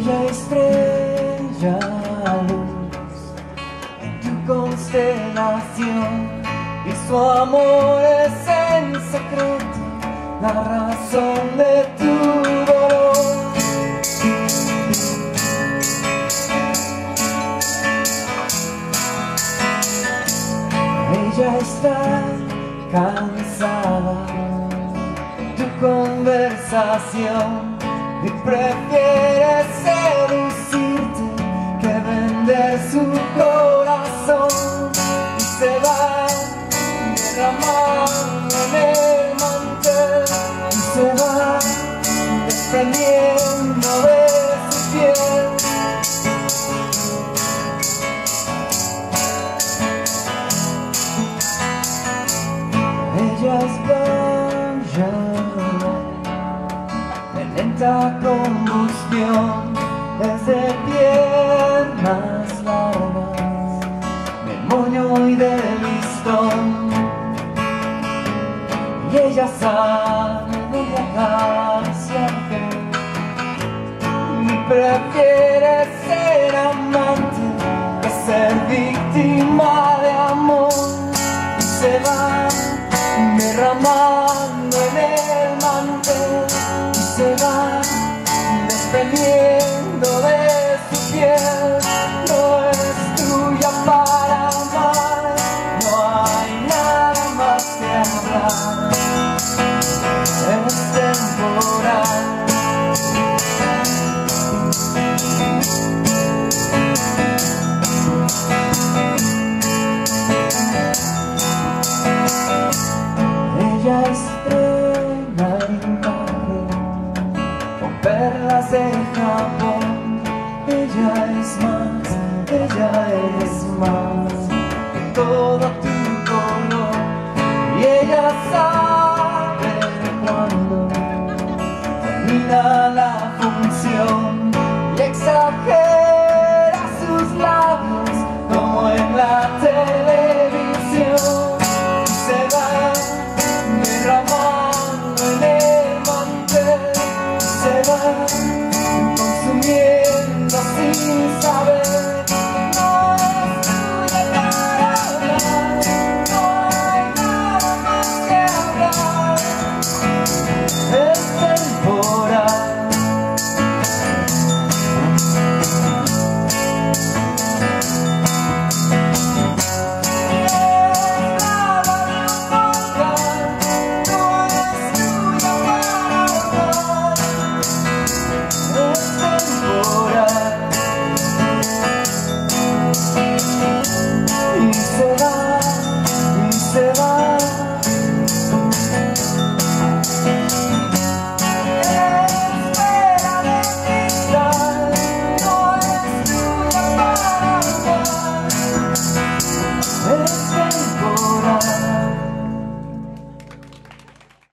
Bella estrella, luz en tu constelación, y su amor es en secreto la razón de tu dolor. Ella está cansada de tu conversación y prefiere seducirte que vender su corazón, y se va derramando en el mantel, y se va desprendiendo de su piel. Ella es bella de lenta combustión, es de piernas largas, de moño y de listón, y ella sabe dónde acariciarte y prefiere ser amante que ser víctima de amor, y se va derramando en el mantel, y se va desprendiendo de su piel. No es tuya para amar, no hay nada más que hablar, es temporal. Ella estrena en carro con perlas de Japón. Ella es más que todo tu color, y ella sabe cuándo termina